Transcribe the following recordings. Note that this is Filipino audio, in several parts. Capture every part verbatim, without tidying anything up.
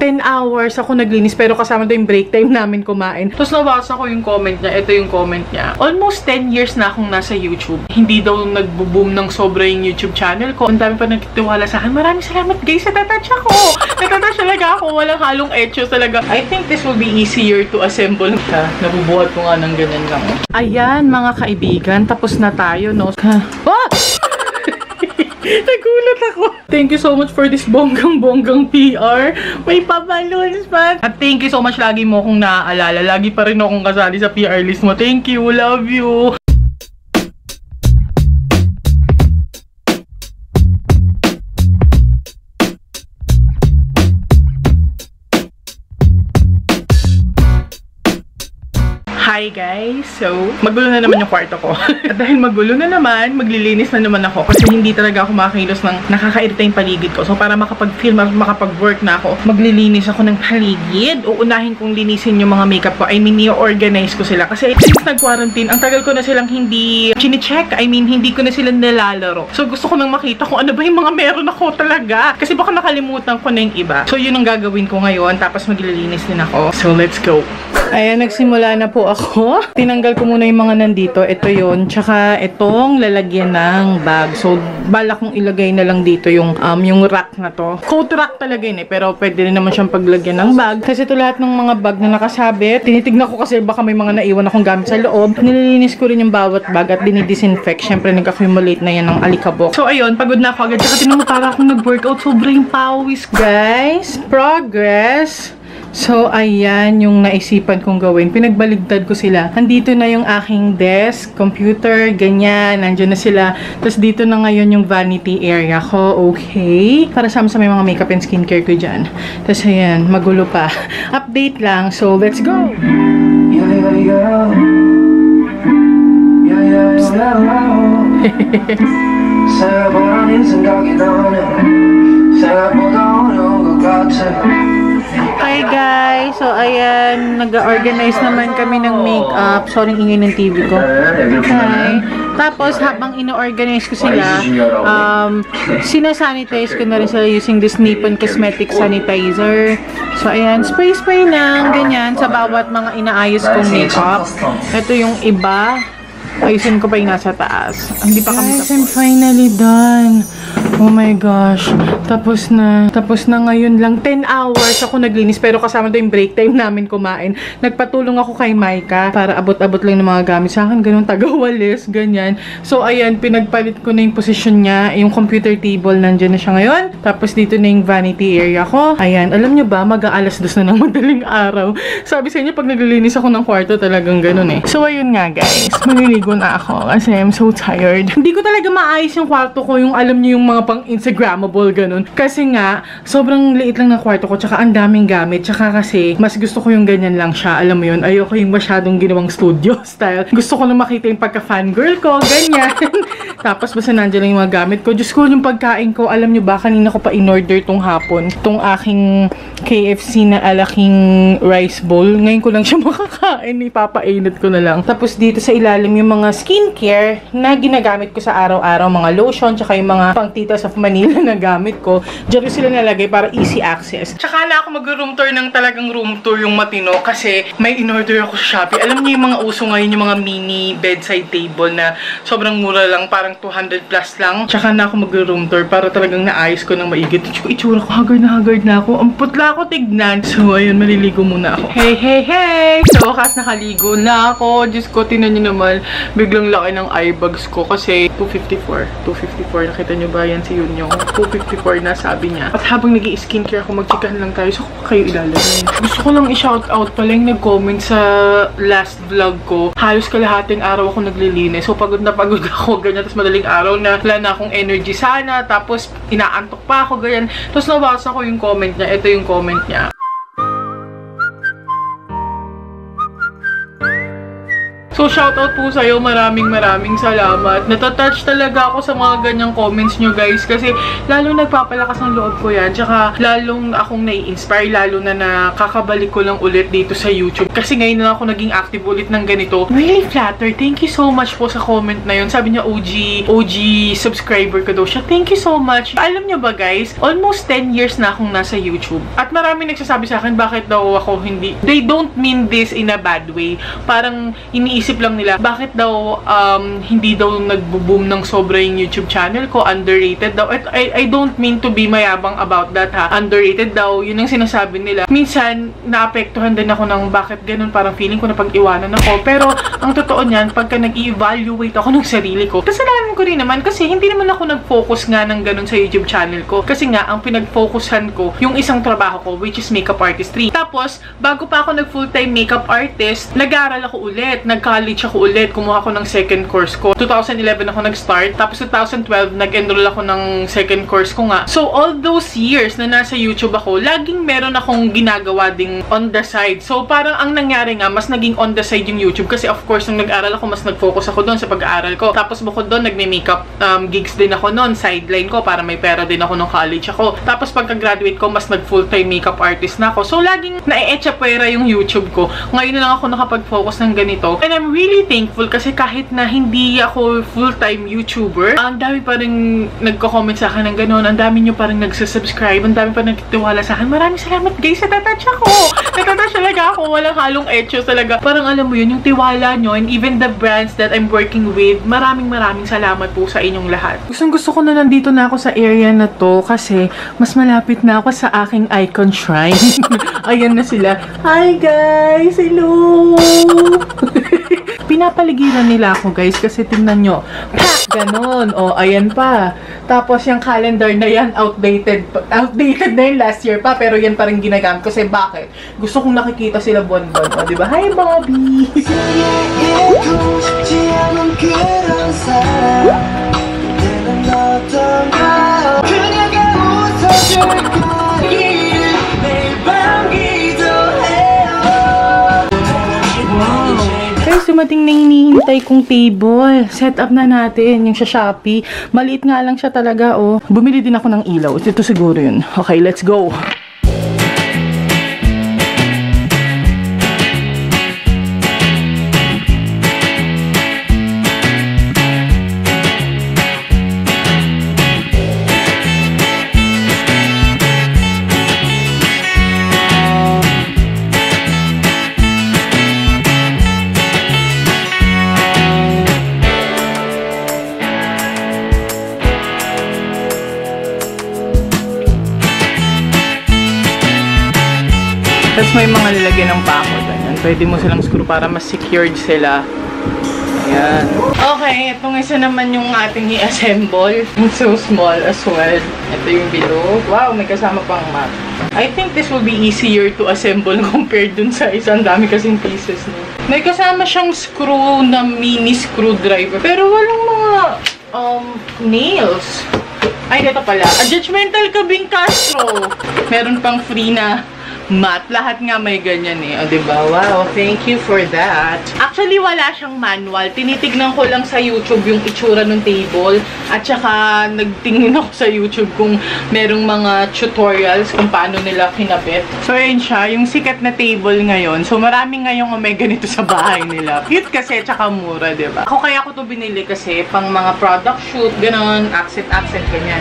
ten hours ako naglinis, pero kasama doon yung break time namin kumain. Tapos nabasa ko yung comment niya. Ito yung comment niya. Almost ten years na akong nasa YouTube. Hindi daw nagbo-boom ng sobra yung YouTube channel ko. Ang dami pa nagtitiwala sa akin. Maraming salamat guys, natatouch ako. Natatouch talaga ako. Walang halong etcho talaga. I think this will be easier to assemble. Ha, nabubuhat ko nga ng ganyan lang. Ayan mga kaibigan, tapos na tayo, no? Oh! Nagulat ako. Thank you so much for this bonggang-bonggang P R. May paballoons pa. At thank you so much, lagi mo akong naaalala. Lagi pa rin akong kasali sa P R list mo. Thank you. Love you. Hi guys! So, magulo na naman yung kwarto ko. At dahil magulo na naman, maglilinis na naman ako. Kasi hindi talaga ako makakilos ng nakakairita yung paligid ko. So, para makapag-film at makapag-work na ako, maglilinis ako ng paligid. Uunahin kong linisin yung mga makeup ko. I mean, i-organize ko sila. Kasi since nag-quarantine, ang tagal ko na silang hindi chine-check. I mean, hindi ko na sila nilalaro. So, gusto ko nang makita kung ano ba yung mga meron ako talaga. Kasi baka nakalimutan ko na yung iba. So, yun ang gagawin ko ngayon. Tapos maglilinis din ako. So, let's go! Ayan, nagsimula na po ako. Tinanggal ko muna yung mga nandito. Ito yun. Tsaka itong lalagyan ng bag. So, bala kong ilagay na lang dito yung um, yung rack na to. Coat rack talaga yun eh. Pero pwede rin naman siyang paglagyan ng bag. Kasi ito lahat ng mga bag na nakasabit. Tinitignan ko kasi baka may mga naiwan akong gamit sa loob. Nililinis ko rin yung bawat bag at dinidisinfect. Siyempre, nag-accumulate na yan ng alikabok. So, ayun. Pagod na ako agad. Tsaka tinanong para akong nag-workout. Sobrang pawis. Guys, progress. So, ayan yung naisipan kong gawin. Pinagbaligtad ko sila. Andito na yung aking desk, computer, ganyan. Nandiyan na sila. Tapos dito na ngayon yung vanity area ko. Okay. Para sama sa may mga makeup and skincare ko dyan. Tapos ayan, magulo pa. Update lang. So, let's go! Yeah, yeah, yeah. Yeah, yeah, yeah. Hi guys! So ayan, nag-organize naman kami ng makeup. Sorry, ingay ng T V ko. Hi! Tapos habang ino-organize ko sila, um, sinasanitize ko na rin sila using this Nippon Cosmetic Sanitizer. So ayan, spray-spray lang, ganyan, sa bawat mga inaayos kong makeup. Ito yung iba. Ayusin ko pa yung nasa taas. Hindi pa kami tapos. Guys, I'm finally done. Oh my gosh. Tapos na. Tapos na ngayon lang. ten hours ako naglinis. Pero kasama doon yung break time namin kumain. Nagpatulong ako kay Maika para abot-abot lang ng mga gamit sa akin. Ganun, tagawalis. Ganyan. So, ayan. Pinagpalit ko na yung position niya. Yung computer table, nandyan na siya ngayon. Tapos, dito na yung vanity area ko. Ayan. Alam nyo ba, mag-aalas dos na ng madaling araw. Sabi sa inyo, pag naglilinis ako ng kwarto, talagang ganun eh. So, ayun nga guys. Maliligo na ako kasi I'm so tired. Hindi ko talaga maayos yung kwarto ko. Yung alam nyo yung mga pang Instagrammable, ganun. Kasi nga, sobrang liit lang ng kwarto ko, tsaka ang daming gamit, tsaka kasi, mas gusto ko yung ganyan lang siya, alam mo yun, ayoko yung masyadong ginawang studio style. Gusto ko na makita yung pagka-fangirl ko, ganyan. Tapos, basta nandiyan lang yung mga gamit ko. Diyos ko, yung pagkain ko, alam nyo ba, kanina ko pa in-order tong hapon, tong aking K F C na alaking rice bowl. Ngayon ko lang siya makakain, ipapainit ko na lang. Tapos, dito sa ilalim yung mga skincare na ginagamit ko sa araw-araw, mga lotion, tsaka yung mga pang Titas of Manila na gamit ko. Diyan ko sila nalagay para easy access. Tsaka na ako mag-room tour ng talagang room tour yung matino kasi may in-order ako sa Shopee. Alam niyo yung mga uso ngayon, yung mga mini bedside table na sobrang mura lang, parang two hundred plus lang. Tsaka na ako mag-room tour para talagang naayos ko ng maigit. Itsura ko, haggard na haggard na ako. Ang putla ako tignan. So, ayun, maliligo muna ako. Hey, hey, hey! So, wakas nakaligo na ako. Diyos ko, tinan nyo naman, biglang laki ng eye bags ko kasi two fifty-four. two fifty-four. Nakita nyo ba yan si Yunyong? two fifty-four na sabi niya. At habang nag-i-skincare ako, magchikahan lang tayo. So, kayo ilalagay. Gusto ko lang i-shoutout pala yung nag-comment sa last vlog ko. Halos kalahating araw ako naglilinis. So, pagod na pagod ako. Ganyan. Tapos madaling araw na wala na akong energy sana. Tapos, inaantok pa ako. Ganyan. Tapos, nabasa ko yung comment niya. Ito yung comment niya. So, shoutout po sa'yo. Maraming maraming salamat. Natatouch talaga ako sa mga ganyang comments nyo, guys. Kasi, lalo nagpapalakas ng loob ko yan. Tsaka, lalong akong nai-inspire. Lalo na nakakabalik ko lang ulit dito sa YouTube. Kasi ngayon na ako naging active ulit ng ganito. Really flattered. Thank you so much po sa comment na yun. Sabi niya, O G, O G subscriber ko daw siya. Thank you so much. Alam niyo ba, guys, almost ten years na akong nasa YouTube. At marami nagsasabi sa akin, bakit daw ako hindi... They don't mean this in a bad way. Parang iniisip lang nila, bakit daw um, hindi daw nagbo-boom ng sobra yung YouTube channel ko, underrated daw. At I, I don't mean to be mayabang about that, ha. Underrated daw, yun ang sinasabi nila. Minsan, naapektuhan din ako ng bakit ganun, parang feeling ko na pag-iwanan ako. Pero, ang totoo niyan, pagka nag-evaluate ako ng sarili ko, kasalanan ko rin naman kasi hindi naman ako nag-focus nga ng ganun sa YouTube channel ko. Kasi nga, ang pinag-focusan ko, yung isang trabaho ko, which is makeup artistry. Tapos, bago pa ako nag-full-time makeup artist, nag-aaral ako ulit, nag-college ako ulit, kumuha ako ng second course ko. two thousand eleven ako nag-start, tapos two thousand twelve, nag-enroll ako ng second course ko nga. So, all those years na nasa YouTube ako, laging meron akong ginagawa ding on the side. So, parang ang nangyari nga, mas naging on the side yung YouTube. Kasi, of course, nung nag-aaral ako, mas nag-focus ako doon sa pag-aaral ko. Tapos, bukod doon, nagme-makeup um, gigs din ako noon, sideline ko, para may pera din ako nung college ako. Tapos, pagka-graduate ko, mas nag-full-time makeup artist na ako. So, laging na-e-echapwera yung YouTube ko. Ngayon na lang ako nakapag-focus ng ganito. And I'm really thankful kasi kahit na hindi ako full-time YouTuber, ang dami pa rin nagko-comment sa akin ng gano'n. Ang dami nyo pa rin nagsasubscribe. Ang dami pa rin nagtitiwala sa akin. Maraming salamat, guys. Natatouch ako. Natatouch talaga ako. Walang halong etcho talaga. Parang alam mo yun, yung tiwala nyo and even the brands that I'm working with, maraming maraming salamat po sa inyong lahat. Gustong gusto ko na nandito na ako sa area na to kasi mas malapit na ako sa aking icon shrine. Ayan na sila. Hi, guys! Hello! Pinapaligiran nila ako, guys, kasi tingnan nyo. Pak! Ganon. O, ayan pa. Tapos, yung calendar na yan, outdated. Outdated na yung last year pa, pero yan pa rin ginagamit. Kasi bakit? Gusto kong nakikita sila buwan-buwan. O, diba? Hi, Bobby! Guys, dumating na hinihintay kong table. Set up na natin yung sa Shopee. Maliit nga lang siya talaga, oh. Bumili din ako ng ilaw. Ito siguro yun. Okay, let's go. Tapos may mga lalagyan ng pako. Ganyan. Pwede mo silang screw para mas secured sila. Ayan. Okay, itong isa naman yung ating i-assemble. It's so small as well. Ito yung below. Wow, may kasama pang mat. I think this will be easier to assemble compared dun sa isang dami kasing pieces niya. May kasama siyang screw na mini screwdriver. Pero walang mga um, nails. Ay, ito pala. A judgmental ka, Bing Castro. Meron pang free na mat. Lahat nga may ganyan eh. O, diba? Wow, thank you for that. Actually, wala siyang manual. Tinitignan ko lang sa YouTube yung itsura ng table. At saka, nagtingin ako sa YouTube kung merong mga tutorials kung paano nila kinabit. So, yun siya. Yung sikat na table ngayon. So, marami ngayong may ganito sa bahay nila. Cute kasi, tsaka mura, diba? Ako kaya ko to binili kasi pang mga product shoot, ganon, accent-accent, ganyan.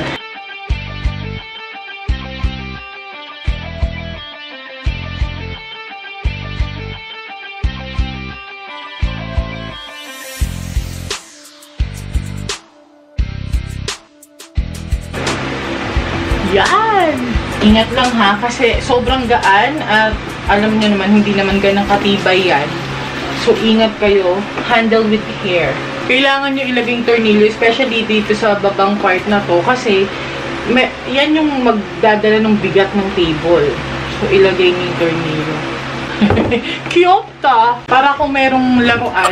Yan! Ingat lang ha, kasi sobrang gaan at alam niyo naman, hindi naman ganang katibay yan. So, ingat kayo. Handle with care. Kailangan nyo ilaging tornilyo, especially dito sa babang part na to, kasi may, yan yung magdadala ng bigat ng table. So, ilagay nyo yung tornilyo. Cute ta! Para kung merong laruan.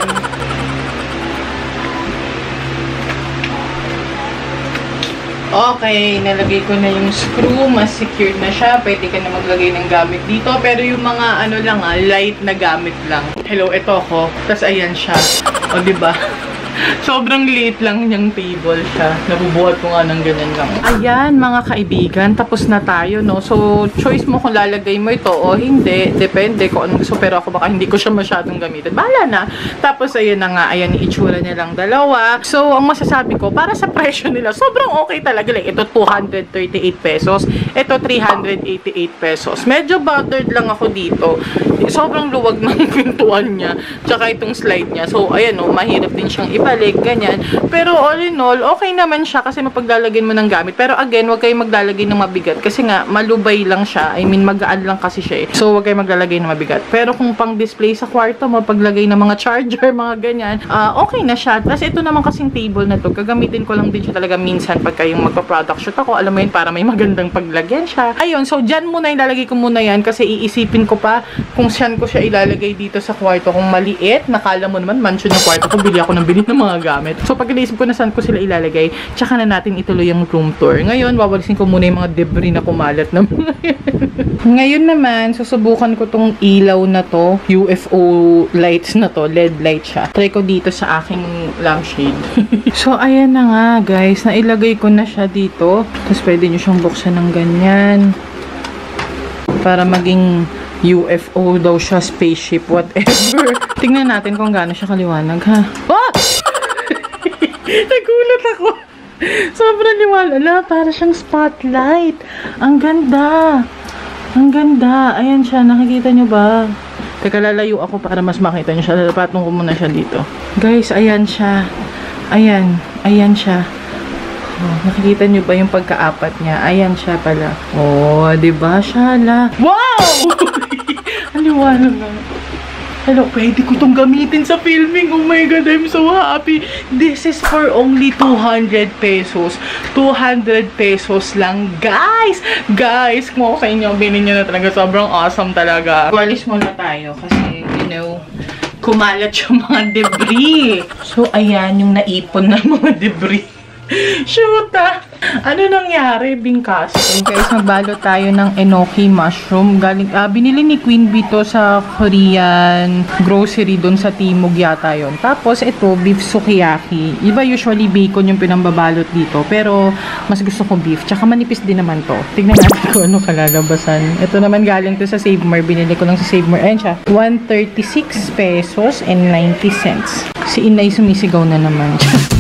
Okay, nalagay ko na yung screw. Mas secured na siya. Pwede ka na maglagay ng gamit dito. Pero yung mga ano lang ah, light na gamit lang. Hello, ito ako. Tapos ayan siya. O, diba? Sobrang liit lang niyang table siya. Nabubuhat ko nga ng ganyan lang. Ayan, mga kaibigan. Tapos na tayo, no? So, choice mo kung lalagay mo ito o hindi. Depende kung anong gusto. Pero ako baka hindi ko siya masyadong gamitin. Bahala na. Tapos, ayan na nga. Ayan, itsura niya lang dalawa. So, ang masasabi ko, para sa presyo nila, sobrang okay talaga. Like, ito two hundred thirty-eight pesos. Ito three hundred eighty-eight pesos. Medyo bothered lang ako dito. Sobrang luwag ng pintuan niya. Tsaka itong slide niya. So, ayan, no? Mahirap din siyang balik, ganyan. Pero all in all, okay naman siya kasi mapaglalagyan mo ng gamit. Pero again, huwag kayong maglalagay ng mabigat kasi nga, malubay lang siya. I mean, magaan lang kasi siya eh. So, huwag kayong maglalagay ng mabigat. Pero kung pang display sa kwarto mo, paglagay ng mga charger, mga ganyan, uh, okay na siya. Tapos ito naman kasing table na to, gagamitin ko lang din siya talaga minsan pag kayong magpa-product shoot ako. Alam mo yun, para may magandang paglagyan siya. Ayun, so dyan muna ilalagay ko muna yan kasi iisipin ko pa kung saan ko siya ilalagay dito sa kwarto. Kung maliit, nakala mo naman, mansion yung kwarto ko, bili ako ng bili ng mga gamit. So, pag naisip ko na saan ko sila ilalagay, tsaka na natin ituloy yung room tour. Ngayon, wawalisin ko muna yung mga debris na kumalat na mga Ngayon naman, susubukan ko tong ilaw na to, U F O lights na to, L E D light siya. Try ko dito sa aking lampshade. So, ayan na nga, guys. Nailagay ko na siya dito. Tapos, pwede nyo siyang buksan ng ganyan. Para maging U F O daw siya, spaceship, whatever. Tingnan natin kung gaano siya kaliwanag, ha? Oh! Nagulat ako. Sobrang liwanag. Ala, para siyang spotlight. Ang ganda. Ang ganda. Ayan siya. Nakikita nyo ba? Teka, lalayo ako para mas makita nyo siya. Lalapatong ko muna siya dito. Guys, ayan siya. Ayan. Ayan siya. Oh, nakikita nyo ba yung pagkaapat niya? Ayan siya pala. Oh, diba? Shala. Wow! Ang liwanag na. Hello, pwede ko itong gamitin sa filming. Oh my God, I'm so happy. This is for only two hundred pesos. two hundred pesos lang, guys. Guys, kung ako sa inyo, bilhin nyo na talaga. Sobrang awesome talaga. Walis muna tayo kasi, you know, kumalat yung mga debris. So, ayan yung naipon na mga debris. Shoot ah! Ano nangyari, bingkas? So guys, magbalot tayo ng enoki mushroom. Galing, ah, binili ni Queen Bee to sa Korean grocery doon sa Timog yata yon. Tapos ito, beef sukiyaki. Iba usually bacon yung pinambabalot dito. Pero mas gusto ko beef. Tsaka manipis din naman to. Tignan natin kung ano kalalabasan. Ito naman galing to sa Save More. Binili ko lang sa Save More. Ayan siya. one hundred thirty-six pesos and ninety cents. Si Inay sumisigaw na naman.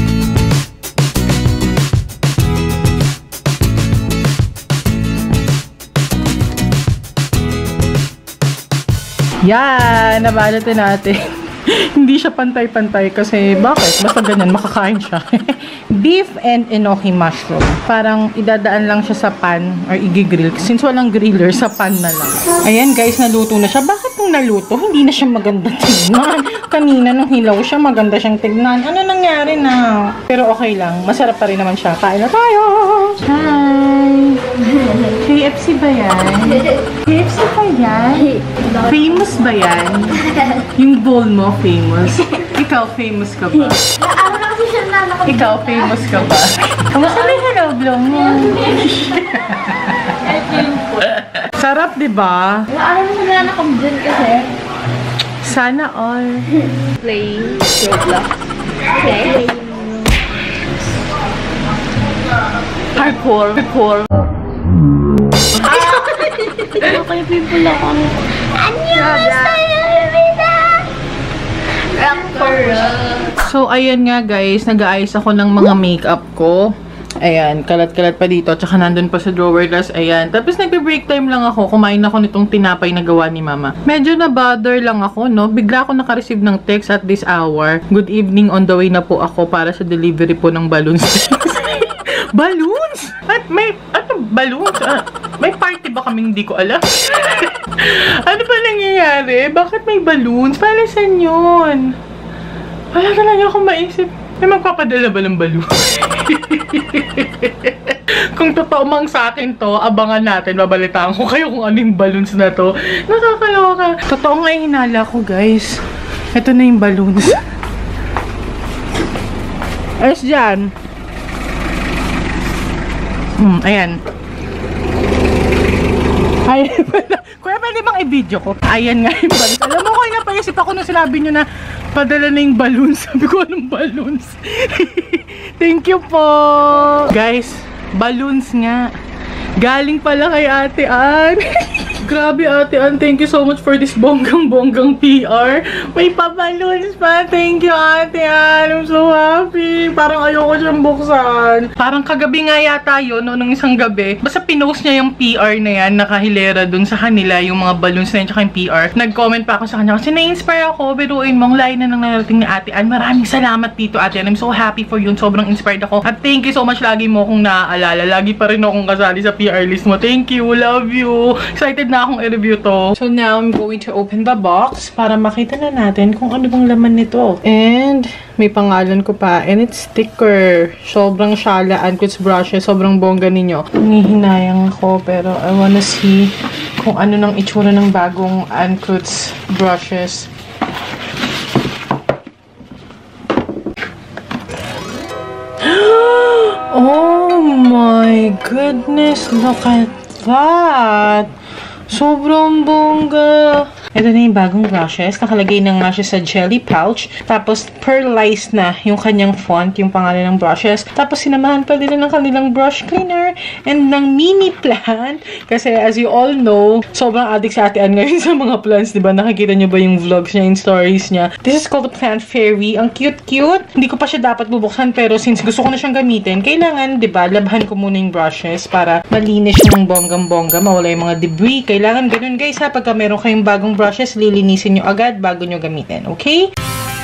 Yan, nabalot na natin. Hindi siya pantay-pantay kasi bakit? Basta ganyan, makakain siya. Beef and enoki mushroom. Parang idadaan lang siya sa pan or igigrill. Since walang griller, sa pan na lang. Ayan guys, naluto na siya. Bakit nung naluto, hindi na siya maganda tignan? Kanina nung hilaw siya, maganda siyang tignan. Ano nangyari na? Pero okay lang. Masarap pa rin naman siya. Kain na tayo! Hi! K F C ba yan? K F C ba yan? Famous ba yan? Yung bowl mo, famous. Ikaw, famous ka ba? Ano na kasi siya na nakabigla. Ikaw, famous ka ba? Kamusta na yung hello vlog mo? Sarap, diba? Ano na siya na nakabigla kasi? Sana all. Play Roblox. Okay. Hardcore. Hardcore. Okay, people ako. Annyeong sa'yo, Rivita! Rock for rock. So, ayan nga guys, nag-aayos ako ng mga makeup ko. Ayan, kalat-kalat pa dito. Tsaka nandun pa sa drawer glass. Ayan. Tapos nagbe-break time lang ako. Kumain ako nitong tinapay na gawa ni mama. Medyo na-bother lang ako, no? Bigla ako naka-receive ng text at this hour. Good evening, on the way na po ako para sa delivery po ng balloons. Balloons? At may, ano, balloons? Ah, may party ba kaming hindi ko alam? Ano ba nangyayari? Bakit may balloons? Para saan yun? Wala talaga akong maisip. May magpapadala ba ng balloons? Kung totoo mang sa akin to, abangan natin. Babalitaan ko kayo kung anong balloons na to. Nakakaloka. Totoo nga yung hinala ko, guys. Ito na yung balloons. Ayos dyan. Hmm, ayan. Ay, kuya, pwede bang i-video ko? Ayan nga yung balloons. Alam mo ko, napaisip ako nung sinabi nyo na padala na yung balloons. Sabi ko, anong balloons? Thank you po. Guys, balloons nga. Galing pala kay Ate Ann. Grabe, Ate Ann. Thank you so much for this bonggang-bonggang P R. May pa-balloons pa. Thank you, Ate Ann. I'm so happy. Parang ayoko siyang buksan. Parang kagabi nga yata yun, no, nung isang gabi. Basta pinost niya yung P R na yan, nakahilera dun sa kanila, yung mga balloons na yun, tsaka yung P R. Nag-comment pa ako sa kanya kasi na-inspire ako. Biruin mong lain na nang narating ni Ate Ann. Maraming salamat dito, Ate Ann. I'm so happy for you. Sobrang inspired ako. At thank you so much lagi mo kung naaalala. Lagi pa rin akong kasali sa P R list mo. Thank you. Love you. Excited na akong i-review to. So now, I'm going to open the box para makita na natin kung ano bang laman nito. And may pangalan ko pa. And it's sticker. Sobrang Shala Ancuts brushes. Sobrang bongga ninyo. Nangihinayang ako pero I wanna see kung ano nang itsura ng bagong Ancuts brushes. Oh my goodness, look at that! Sobrang bongga! Ito na yung bagong brushes. Nakalagay na nga siya sa jelly pouch. Tapos, pearlized na yung kanyang font, yung pangalan ng brushes. Tapos, sinamahan pa nila ng kanilang brush cleaner and ng mini plant. Kasi, as you all know, sobrang addict sa Ate Ann ngayon sa mga plants, diba? Nakikita nyo ba yung vlogs niya, yung stories niya? This is called Plant Fairy. Ang cute-cute. Hindi ko pa siya dapat bubuksan, pero since gusto ko na siyang gamitin, kailangan, diba, labhan ko muna yung brushes para malinis siya ng bonggang-bongga, mawala yung mga debris. Kailangan ganun, guys, ha? Pagka meron kayong bagong brushes, lilinisin nyo agad bago nyo gamitin. Okay?